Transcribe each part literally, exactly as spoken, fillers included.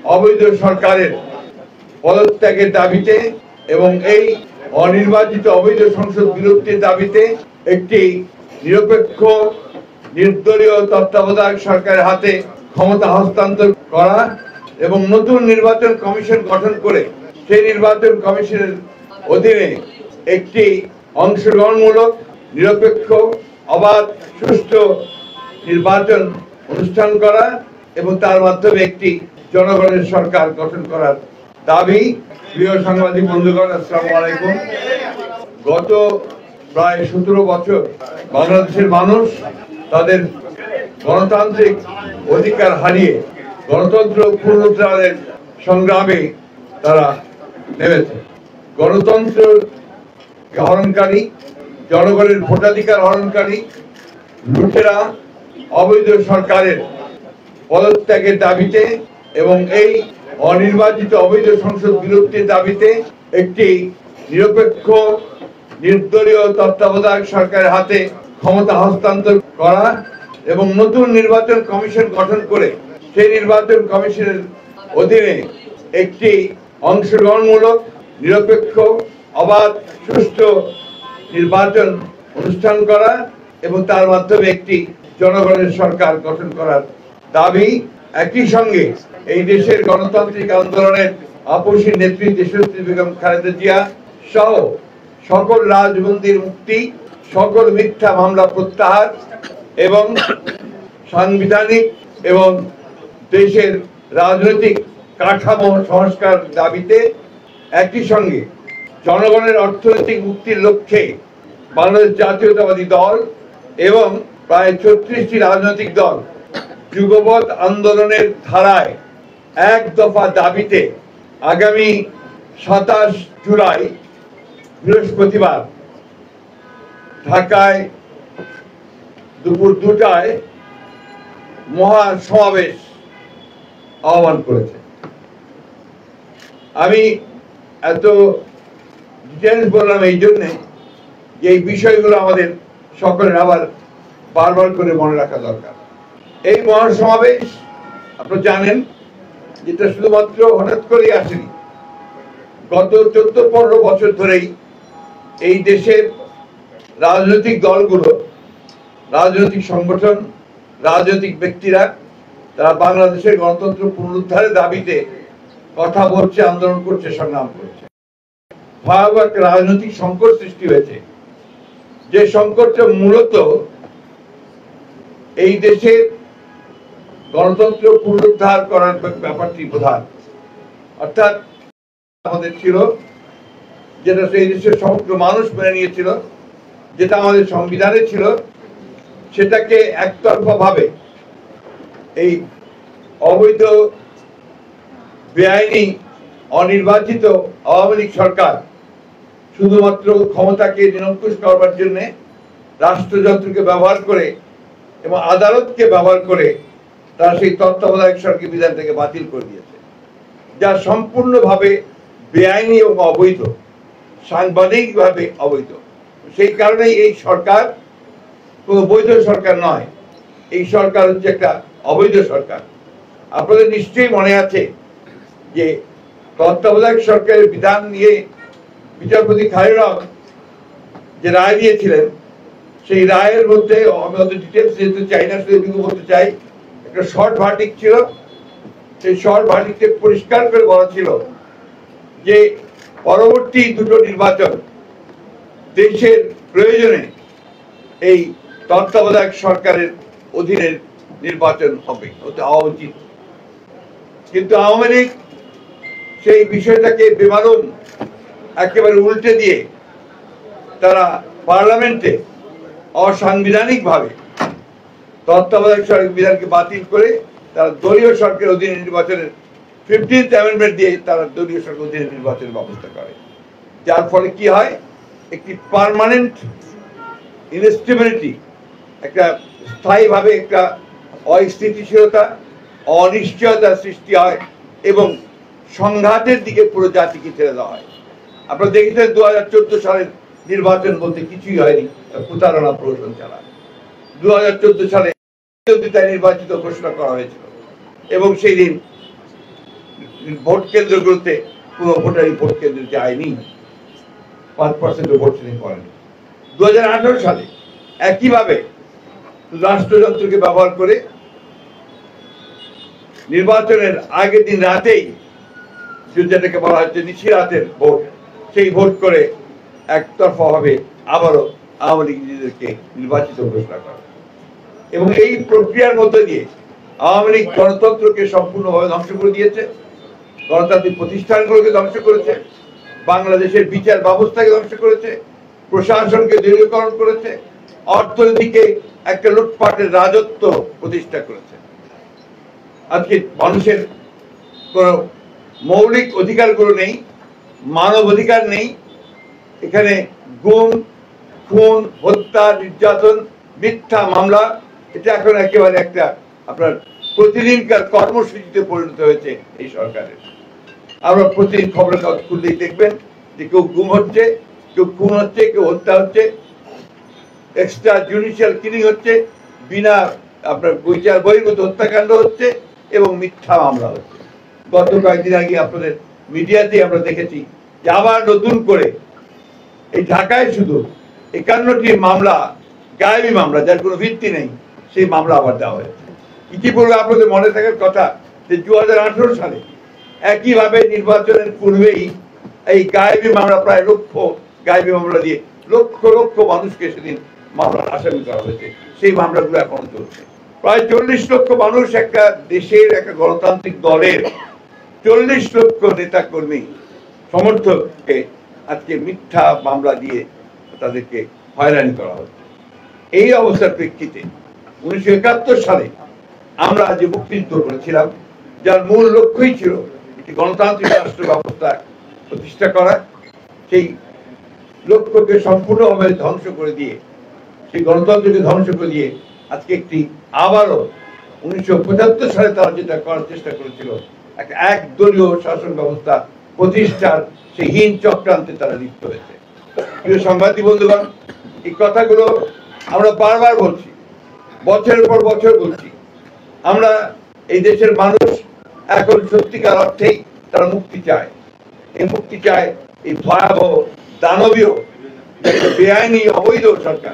অবৈধ সরকারের পদত্যাগের দাবিতে এবং এই অনির্বাচিত অবৈধ সংসদ বিলুপ্তির দাবিতে একটি নিরপেক্ষ নির্দলীয় তত্ত্বাবধায়ক সরকারের হাতে ক্ষমতা হস্তান্তর করা এবং নতুন নির্বাচন কমিশন গঠন করে সেই নির্বাচন কমিশনের অধীনে একটি অংশগ্রহণমূলক নিরপেক্ষ অবাধ সুষ্ঠু নির্বাচন অনুষ্ঠান করা এবং তার মাধ্যমে একটি জনগণের সরকার গঠন করার দাবি। প্রিয় সাংবাদিক বন্ধুগণ, আসসালামু আলাইকুম। গত প্রায় সতেরো বছর বাংলাদেশের মানুষ তাদের গণতান্ত্রিক অধিকার হারিয়ে গণতন্ত্র পুনরুদ্ধারের সংগ্রামে তারা নেমেছে। গণতন্ত্র হরণকারী, জনগণের ভোটাধিকার হরণকারী লুটেরা অবৈধ সরকারের পদত্যাগের দাবিতে এবং এই অনির্বাচিত অবৈধ সংসদ বিলুপ্তির দাবিতে একটি নিরপেক্ষ নির্দলীয় তত্ত্বাবধায়ক সরকারের হাতে ক্ষমতা হস্তান্তর করা এবং নতুন নির্বাচন কমিশন গঠন করে সেই নির্বাচন কমিশনের অধীনে একটি অংশগ্রহণমূলক নিরপেক্ষ অবাধ সুষ্ঠু নির্বাচন অনুষ্ঠান করা এবং তার মাধ্যমে একটি জনগণের সরকার গঠন করার দাবি। একই সঙ্গে এই দেশের গণতান্ত্রিক আন্দোলনের আপসী নেত্রী দেশনেত্রী বেগম খালেদা জিয়া সহ সকল রাজবন্দীর মুক্তি, সকল মিথ্যা মামলা প্রত্যাহার এবং সাংবিধানিক এবং দেশের রাজনৈতিক কাঠামো সংস্কার দাবিতে একই সঙ্গে জনগণের অর্থনৈতিক মুক্তির লক্ষ্যে বাংলাদেশ জাতীয়তাবাদী দল এবং প্রায় ছত্রিশটি রাজনৈতিক দল যুগপৎ আন্দোলনের ধারায় এক দফা দাবিতে আগামী সাতাশ জুলাই বৃহস্পতিবার ঢাকায় দুপুর দুটায় মহা সমাবেশ আহ্বান করেছে। আমি এত ডিটেলস বললাম এই জন্যে যে এই বিষয়গুলো আমাদের সকলের আবার বারবার করে মনে রাখা দরকার। এই মহাসমাবেশ আপনারা জানেন যেটা শুধুমাত্র হঠাৎ করেই আসেনি। গত চোদ্দ পনেরো বছর ধরেই এই দেশের রাজনৈতিক দলগুলো, রাজনৈতিক সংগঠন, রাজনৈতিক ব্যক্তিরা তারা বাংলাদেশের গণতন্ত্র পুনরুদ্ধারের দাবিতে কথা বলছে, আন্দোলন করছে, সংগ্রাম করছে। ভয়াবহ একটা রাজনৈতিক সংকট সৃষ্টি হয়েছে, যে সংকটটা মূলত এই দেশের গণতন্ত্র পুনরুদ্ধার করার ব্যাপারটি প্রধান। অর্থাৎ আমাদের ছিল যেটা সেই দেশের সমগ্র মানুষ মেনে নিয়েছিল, যেটা আমাদের সংবিধানে ছিল, সেটাকে একতরফা ভাবে এই অবৈধ বেআইনি অনির্বাচিত আওয়ামী লীগ সরকার শুধুমাত্র ক্ষমতাকে নিরঙ্কুশ করবার জন্য রাষ্ট্রযন্ত্রকে ব্যবহার করে এবং আদালতকে ব্যবহার করে তারা সেই তত্ত্বাবধায়ক সরকার বিধান থেকে বাতিল করে দিয়েছে, যা সম্পূর্ণভাবে বেআইনি এবং অবৈধ, সাংবিধানিকভাবে অবৈধ। সেই কারণেই এই সরকার কোনো বৈধ সরকার নয়, এই সরকার হচ্ছে একটা অবৈধ সরকার। আপনাদের নিশ্চয়ই মনে আছে যে তত্ত্বাবধায়ক সরকারের বিধান নিয়ে বিচারপতি খালেদা যে রায় দিয়েছিলেন, সেই রায়ের মধ্যে আমি অত ডিটেলস যেতে চাই না, শুধু বলতে চাই একটা শর্ট ভার্ডিক্ট ছিল। সেই শর্ট ভার্ডিক্টে পরিষ্কার করে বলা ছিল যে পরবর্তী দুটো নির্বাচন দেশের প্রয়োজনে এই তত্ত্বাবধায়ক সরকারের অধীনে নির্বাচন হবে, হতে হওয়া উচিত। কিন্তু আওয়ামী লীগ সেই বিষয়টাকে বেমালুম একেবারে উল্টে দিয়ে তারা পার্লামেন্টে অসাংবিধানিক ভাবে তত্ত্বাবধায়ক সরকার বিধানকে বাতিল করে তারা দলীয় সরকারের অধীনে নির্বাচনের ফিফটিন্থ অ্যামেন্ডমেন্ট দিয়ে তারা দলীয় সরকার অধীনে নির্বাচনের ব্যবস্থা করে, যার ফলে কি হয়, একটি পার্মানেন্ট ইনস্টেবিলিটি, একটা স্থায়ীভাবে একটা অস্থিতিশীলতা, অনিশ্চয়তার সৃষ্টি হয় এবং সংঘাতের দিকে পুরো জাতিকে ছেড়ে দেওয়া হয়। আপনারা দেখেছেন দু হাজার চোদ্দ সালের নির্বাচন বলতে কিছুই হয়নি, প্রতারণা প্রহসন ছাড়া। দু হাজার চোদ্দ সালে নির্বাচিত ঘোষণা করা হয়েছিল এবং সেই দিন ভোট কেন্দ্রগুলোতে কোনো ভোটারই ভোট কেন্দ্রে যায়নি, পাঁচ পার্সেন্ট ভোট সেদিন করেনি। দু হাজার আঠারো সালে একইভাবে রাষ্ট্রযন্ত্রকে ব্যবহার করে নির্বাচনের আগের দিন রাতেই, যেটাকে বলা হচ্ছে নিশি রাতের ভোট, সেই ভোট করে একতরফা ভাবে আবারও আওয়ামী লীগ নিজেদেরকে নির্বাচিত ঘোষণা করে। এবং এই প্রক্রিয়ার মধ্যে দিয়ে আওয়ামী লীগ গণতন্ত্রকে সম্পূর্ণভাবে ধ্বংস করে দিয়েছে, গণতান্ত্রিক প্রতিষ্ঠানগুলোকে ধ্বংস করেছে, বাংলাদেশের বিচার ব্যবস্থাকে ধ্বংস করেছে, প্রশাসনকে দীর্ঘকরণ করেছে, অর্থনীতিকে একটা লুটপাটের রাজত্ব প্রতিষ্ঠা করেছে। আজকে মানুষের কোন মৌলিক অধিকারগুলো নেই, মানব অধিকার নেই। এখানে গুম, খুন, হত্যা, নির্যাতন, মিথ্যা মামলা, এটা এখন একেবারে একটা আপনার প্রতিদিনকার কর্মসূচিতে পরিণত হয়েছে এই সরকারের। আমরা প্রতিদিন খবরের কাগজ খুললেই দেখবেন যে কেউ গুম হচ্ছে, কেউ খুন হচ্ছে, কেউ হত্যা হচ্ছে, এক্সট্রা জুডিশিয়াল কিলিং হচ্ছে, বিনা আপনার বিচার বহির্ভূত হত্যাকাণ্ড হচ্ছে এবং মিথ্যা মামলা হচ্ছে। গত কয়েকদিন আগে আপনাদের মিডিয়াতে আমরা দেখেছি যে আবার নতুন করে এই ঢাকায় শুধু একান্নটি মামলা, গায়েবী মামলা, যার কোনো ভিত্তি নেই, সেই মামলা আবার দেওয়া হয়েছে। ইতিপূর্বে আপনাদের মনে থাকার কথা যে দু হাজার আঠারো সালে একইভাবে নির্বাচনের পূর্বেই এই গায়েবী মামলা, প্রায় লক্ষ গায়েবী মামলা দিয়ে লক্ষ লক্ষ মানুষকে সেদিন মামলার আসামি করা হয়েছে। সেই মামলাগুলো এখনো চলছে। প্রায় চল্লিশ লক্ষ মানুষ একটা দেশের একটা গণতান্ত্রিক দলের চল্লিশ লক্ষ নেতা কর্মী সমর্থককে আজকে মিথ্যা মামলা দিয়ে তাদেরকে হয়রানি করা হচ্ছে। এই অবস্থার প্রেক্ষিতে উনিশশো একাত্তর সালে আমরা যে মুক্তিযুদ্ধ করেছিলাম, যার মূল লক্ষ্যই ছিল একটি গণতান্ত্রিক রাষ্ট্র ব্যবস্থা প্রতিষ্ঠা করা, সেই লক্ষ্যকে সম্পূর্ণভাবে ধ্বংস করে দিয়ে, সেই গণতন্ত্রকে ধ্বংস করে দিয়ে আজকে একটি আবারও উনিশশো পঁচাত্তর সালে তারা যেটা করার চেষ্টা করেছিল, একটা একদলীয় শাসন ব্যবস্থা প্রতিষ্ঠার সেই হীন চক্রান্তে তারা লিপ্ত হয়েছে। প্রিয় সাংবাদিক বন্ধুগণ, এই কথাগুলো আমরা বারবার বলছি, বছরের পর বছর বলছি। আমরা এই দেশের মানুষ এখন সত্যিকার অর্থেই তারা মুক্তি চায়। এই মুক্তি চায় এই ভয়াবহ দানবীয় বেআইনি অবৈধ সরকার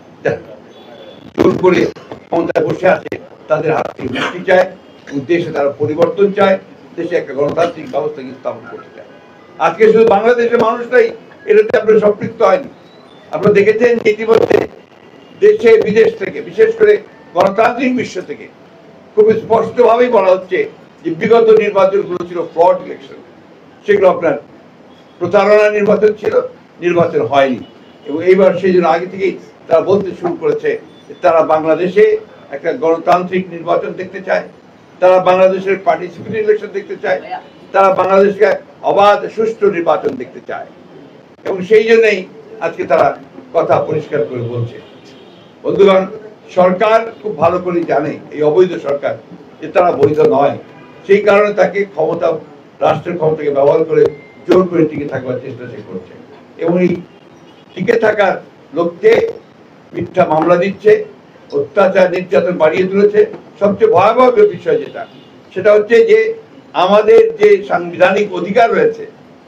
জোর করে ক্ষমতায় বসে আছে, তাদের হাত থেকে মুক্তি চায় এবং দেশে তারা পরিবর্তন চায়, দেশে একটা গণতান্ত্রিক ব্যবস্থাকে স্থাপন করতে চায়। আজকে শুধু বাংলাদেশের মানুষটাই এটাতে আপনার সম্পৃক্ত হয়নি। আপনারা দেখেছেন যে ইতিমধ্যে দেশে বিদেশ থেকে, বিশেষ করে গণতান্ত্রিক বিশ্ব থেকে খুব স্পষ্টভাবেই বলা হচ্ছে যে বিগত নির্বাচনগুলো ছিল ফ্রড ইলেকশন, সেগুলো আপনার প্রতারণা নির্বাচন ছিল, নির্বাচন হয়নি। এবং এইবার সেই জন্য আগে থেকেই তারা বলতে শুরু করেছে তারা বাংলাদেশে একটা গণতান্ত্রিক নির্বাচন দেখতে চায়, তারা বাংলাদেশের পার্টিসিপেটরি ইলেকশন দেখতে চায়, তারা বাংলাদেশকে অবাধ সুষ্ঠু নির্বাচন দেখতে চায়। এবং সেই জন্যই আজকে তারা কথা পরিষ্কার করে বলছে। বন্ধুগণ, সরকার খুব ভালো করে জানে এই অবৈধ সরকার যে তারা বৈধ নয়, সেই কারণে তাকে ক্ষমতা, রাষ্ট্রের ক্ষমতাকে ব্যবহার করে জোর করে টিকে থাকবার চেষ্টা সে করছে এবং এই টিকে থাকার লক্ষ্যে মিথ্যা মামলা দিচ্ছে, অত্যাচার নির্যাতন বাড়িয়ে তুলেছে। সবচেয়ে ভয়াবহ বিষয় যেটা, সেটা হচ্ছে যে আমাদের যে সাংবিধানিক অধিকার রয়েছে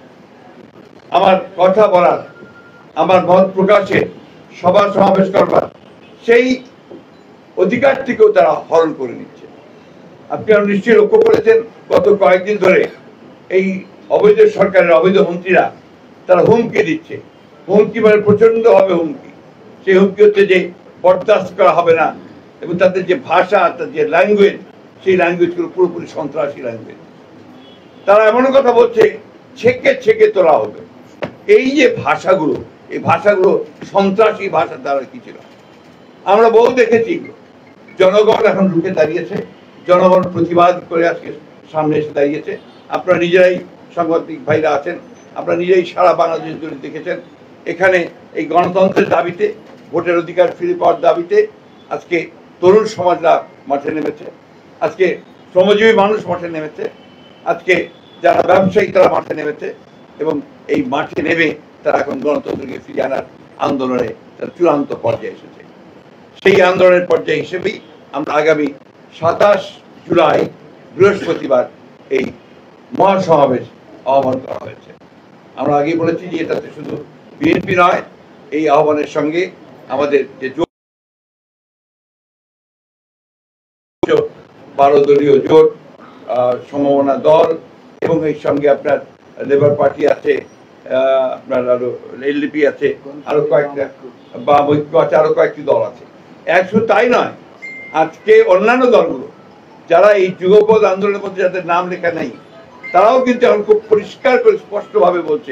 আমার কথা বলার, আমার মত প্রকাশের, সভা সমাবেশ করবার, সেই অধিকারটিকেও তারা হরণ করে নিচ্ছে। আপনারা নিশ্চয়ই লক্ষ্য করেছেন গত কয়েকদিন ধরে এই অবৈধ সরকারের অবৈধ মন্ত্রীরা তারা হুমকি দিচ্ছে। হুমকি মানে প্রচন্ড হবে হুমকি। সেই হুমকি হচ্ছে যে বরদাস্ত করা হবে না, এবং তাদের যে ভাষা, তাদের যে ল্যাঙ্গুয়েজ, সেই ল্যাঙ্গুয়েজগুলো পুরোপুরি সন্ত্রাসী ল্যাঙ্গুয়েজ। তারা এমন কথা বলছে ছেকে ছেকে তোলা হবে। এই যে ভাষাগুলো, এই ভাষাগুলো সন্ত্রাসী ভাষা দ্বারা কি ছিল আমরা বহু দেখেছি। জনগণ এখন রুখে দাঁড়িয়েছে, জনগণ প্রতিবাদ করে আজকে সামনে এসে দাঁড়িয়েছে। আপনারা নিজেরাই সাংবাদিক ভাইরা আছেন, আপনারা নিজেই সারা বাংলাদেশ জুড়ে দেখেছেন এখানে এই গণতন্ত্রের দাবিতে, ভোটের অধিকার ফিরে পাওয়ার দাবিতে আজকে তরুণ সমাজরা মাঠে নেমেছে, আজকে শ্রমজীবী মানুষ মাঠে নেমেছে, আজকে যারা ব্যবসায়ী তারা মাঠে নেমেছে এবং এই মাঠে নেমে তারা এখন গণতন্ত্রকে ফিরিয়ে আনার আন্দোলনে তারা চূড়ান্ত পর্যায়ে এসেছে। সেই আন্দোলনের পর্যায়ে হিসেবেই আমরা আগামী সাতাশ জুলাই বৃহস্পতিবার এই মহাসমাবেশ আহ্বান করা হয়েছে। আমরা আগে বলেছি যে এটাতে শুধু বিএনপি নয়, এই আহ্বানের সঙ্গে আমাদের যে বারো দলীয় জোট, সমমনা দল এবং এর সঙ্গে আপনার লেবার পার্টি আছে, আপনার আরো এলডিপি আছে, আরো কয়েকটা বাম ঐক্য আছে, আরো কয়েকটি দল আছে। একশো তাই নয়, আজকে অন্যান্য দলগুলো যারা এই যুগপৎ আন্দোলনের মধ্যে যাদের নাম লেখা নেই, তারাও কিন্তু এখন খুব পরিষ্কার করে স্পষ্টভাবে বলছে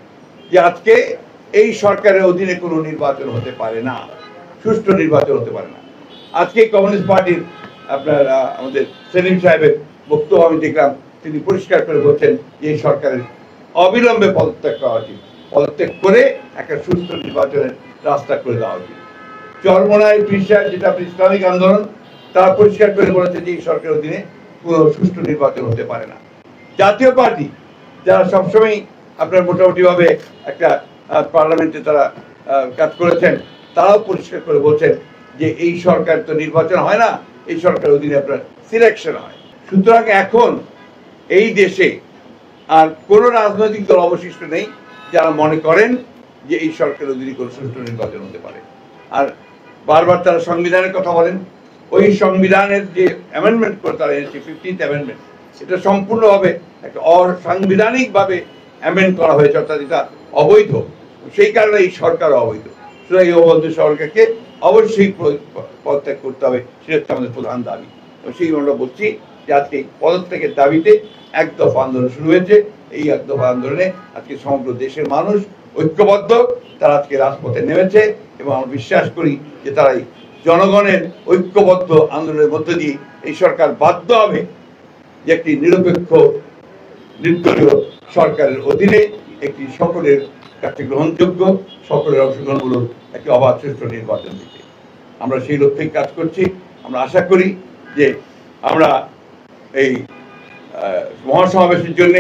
যে আজকে এই সরকারের অধীনে কোনো নির্বাচন হতে পারে না, সুষ্ঠু নির্বাচন হতে পারে না। আজকে কমিউনিস্ট পার্টির আপনার আমাদের সেলিম সাহেবের বক্তব্য আমি দেখলাম, তিনি পরিষ্কার করে বলছেন যে এই সরকারের অবিলম্বে পদত্যাগ করা উচিত, পদত্যাগ করে একটা সুষ্ঠু নির্বাচনের রাস্তা করে দেওয়া উচিত। চরমোনাই পীর যেটা ইসলামিক আন্দোলন, তারা পরিষ্কার করে বলেছে যে এই সরকারের অধীনে কোনো সুষ্ঠু নির্বাচন হতে পারে না। জাতীয় পার্টি যারা সবসময় আপনার মোটামুটি ভাবে একটা পার্লামেন্টে তারা কাজ করেছেন, তারাও পরিষ্কার করে বলছেন যে এই সরকার তো নির্বাচন হয় না, এই সরকারের অধীনে আপনার সিলেকশন হয়। সুতরাং এখন এই দেশে আর কোনো রাজনৈতিক দল অবশিষ্ট নেই যারা মনে করেন যে এই সরকারের অধীনে কোনো সুষ্ঠু নির্বাচন হতে পারে। আর বারবার তারা সংবিধানের কথা বলেন, ওই সংবিধানের যে অ্যামেন্ডমেন্ট করে তারা এনেছে, ফিফটিন্থ অ্যামেন্ডমেন্ট, এটা সম্পূর্ণভাবে একটা অসাংবিধানিক ভাবে অ্যামেন্ড করা হয়েছে, অর্থাৎ এটা অবৈধ। সেই কারণে এই সরকার অবৈধ। সুতরাং এই অবৈধ সরকারকে অবশ্যই পদত্যাগ করতে হবে, সেটা হচ্ছে আমাদের প্রধান দাবি। সেই আমরা বলছি যে আজকে পদত্যাগের দাবিতে এক দফা আন্দোলন শুরু হয়েছে। এই এক দফা আন্দোলনে আজকে সমগ্র দেশের মানুষ ঐক্যবদ্ধ, তারা আজকে রাজপথে নেমেছে এবং আমরা বিশ্বাস করি যে তারা এই জনগণের ঐক্যবদ্ধ আন্দোলনের মধ্য দিয়ে এই সরকার বাধ্য হবে যে একটি নিরপেক্ষ নির্দলীয় সরকারের অধীনে একটি সকলের কাছে গ্রহণযোগ্য, সকলের অংশগ্রহণমূলক একটি অবাধ সুষ্ঠু নির্বাচন দিতে। আমরা সেই লক্ষ্যে কাজ করছি। আমরা আশা করি যে আমরা এই মহাসমাবেশের জন্য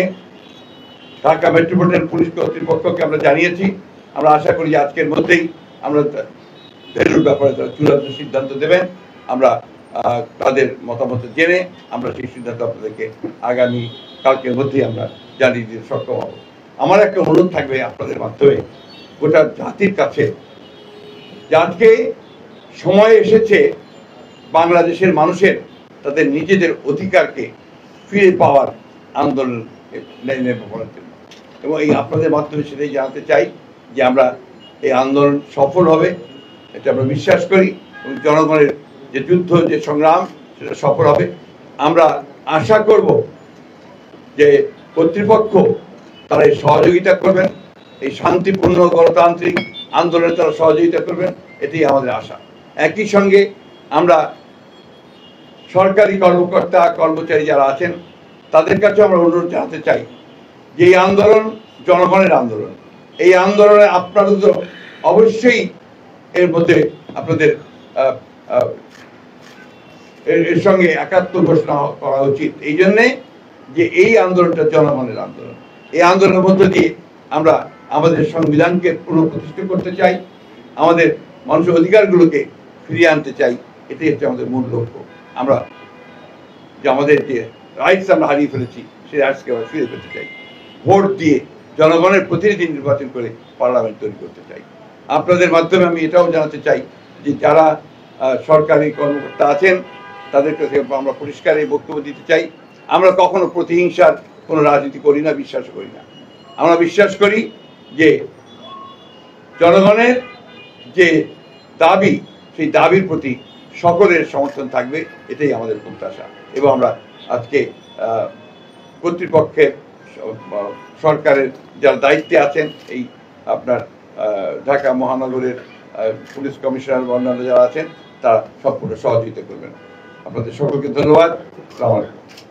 ঢাকা মেট্রোপলিটন পুলিশ কর্তৃপক্ষকে আমরা জানিয়েছি। আমরা আশা করি যে আজকের মধ্যেই আমরা ভেন্যুর ব্যাপারে তারা চূড়ান্ত সিদ্ধান্ত দেবেন। আমরা তাদের মতামত জেনে আমরা সেই সিদ্ধান্ত আপনাদেরকে আগামী কালকের মধ্যেই আমরা জানিয়ে দিতে সক্ষম হব। আমার একটা অনুরোধ থাকবে আপনাদের মাধ্যমে গোটা জাতির কাছে, যে আজকে সময় এসেছে বাংলাদেশের মানুষের তাদের নিজেদের অধিকারকে ফিরে পাওয়ার আন্দোলন করার জন্য, এবং এই আপনাদের মাধ্যমে সেটাই জানাতে চাই যে আমরা এই আন্দোলন সফল হবে, এটা আমরা বিশ্বাস করি, এবং জনগণের যে যুদ্ধ, যে সংগ্রাম, সেটা সফল হবে। আমরা আশা করব যে কর্তৃপক্ষ তারা এই সহযোগিতা করবেন, এই শান্তিপূর্ণ গণতান্ত্রিক আন্দোলনে তারা সহযোগিতা করবেন, এটাই আমাদের আশা। একই সঙ্গে আমরা সরকারি কর্মকর্তা কর্মচারী যারা আছেন তাদের কাছে আমরা অনুরোধ জানাতে চাই যে এই আন্দোলন জনগণের আন্দোলন। এই আন্দোলনে আপনাদের তো অবশ্যই এর মধ্যে আপনাদের এর সঙ্গে একাত্ম ঘোষণা করা উচিত, এই জন্যে যে এই আন্দোলনটা জনগণের আন্দোলন। এই আন্দোলনের মধ্য দিয়ে আমরা আমাদের সংবিধানকে পুনঃপ্রতিষ্ঠা করতে চাই, আমাদের মানুষের অধিকারগুলোকে ফিরিয়ে আনতে চাই, এটাই হচ্ছে আমাদের মূল লক্ষ্য। আমরা যে আমাদের যে রাইটস আমরা হারিয়ে ফেলেছি, সেই রাইটসকে আমরা ফিরে পেতে চাই। ভোট দিয়ে জনগণের প্রতিনিধি নির্বাচন করে পার্লামেন্ট তৈরি করতে চাই। আপনাদের মাধ্যমে আমি এটাও জানাতে চাই যে যারা সরকারি কর্মকর্তা আছেন তাদের কাছে আমরা পরিষ্কার এই বক্তব্য দিতে চাই, আমরা কখনো প্রতিহিংসার কোনো রাজনীতি করি না, বিশ্বাস করি না। আমরা বিশ্বাস করি যে জনগণের যে দাবি, সেই দাবির প্রতি সকলের সমর্থন থাকবে, এটাই আমাদের প্রত্যাশা। এবং আমরা আজকে কর্তৃপক্ষের সরকারের যারা দায়িত্বে আছেন, এই আপনার ঢাকা মহানগরের পুলিশ কমিশনার বা অন্যান্য যারা আছেন, তারা সম্পূর্ণ সহযোগিতা করবেন। আপনাদের সকলকে ধন্যবাদ। আসসালামু আলাইকুম।